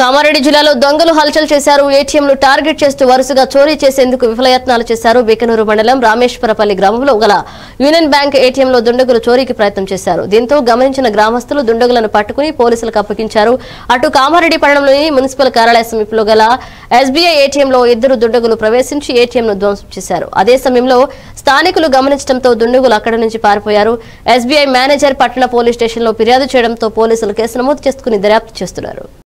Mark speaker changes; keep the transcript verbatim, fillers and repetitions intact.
Speaker 1: కామారెడ్డి జిల్లాలో దొంగలు హల్చల్ చేశారు. ఏటీఎంలు టార్గెట్ చేస్తూ వరుసగా చోరీ చేసేందుకు విఫలయత్నాలు చేశారు. బీకనూరు మండలం రామేశ్వరపల్లి గ్రామంలో గల యూనియన్ బ్యాంక్ ఏటీఎంలో దుండగులు చోరీకి ప్రయత్నం చేశారు. దీంతో గమనించిన గ్రామస్తులు దుండగులను పట్టుకుని పోలీసులకు అప్పగించారు. అటు కామారెడ్డి పట్టణంలోని మున్సిపల్ కార్యాలయ సమీపంలో గల ఎస్బీఐ ఏటీఎంలో ఇద్దరు దుండగులు ప్రవేశించి ఏటీఎంను ధ్వంసం చేశారు. అదే సమయంలో స్థానికులు గమనించడంతో దుండగులు అక్కడి నుంచి పారిపోయారు. ఎస్బీఐ మేనేజర్ పట్టణ పోలీస్ స్టేషన్లో ఫిర్యాదు చేయడంతో పోలీసులు కేసు నమోదు చేసుకుని దర్యాప్తు చేస్తున్నారు.